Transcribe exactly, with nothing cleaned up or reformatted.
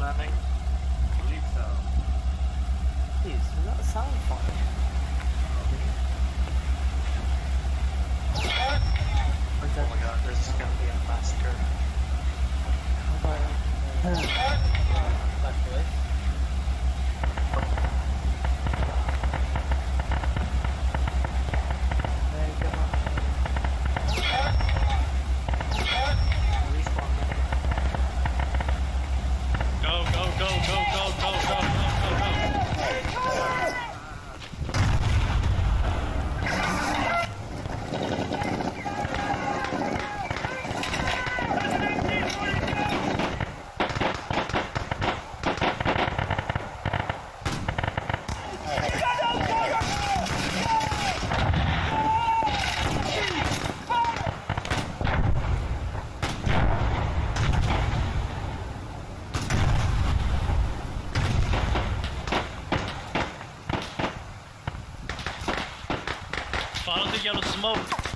landing? I believe so. Jeez, was that a sound fire? Oh my god, this is gonna be a massacre. How about actually? There you go. Respawn. Go, go, go, go, go, go, go, go, go, go. Follow the yellow smoke.